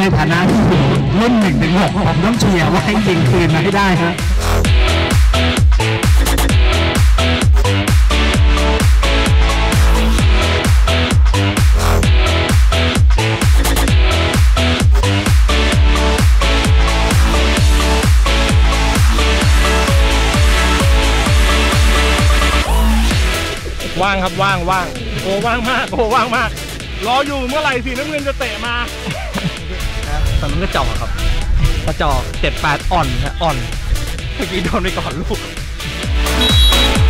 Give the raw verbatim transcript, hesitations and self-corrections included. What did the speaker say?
ในฐานะที่รุ่นหนึ่งถึงหกผมต้องเชียร์ว่าให้ยิงคืนมาให้ได้ฮะว่างครับว่างว่างโอ้ว่างมากโอ้ว่างมากรออยู่เมื่อไหร่สีน้ำเงินจะเตะมาตอนนั้นก็จอกครับกระจอกเจ็ดแปดอ่อนฮะอ่อนเมื่อกี้โดนไปก่อนลูก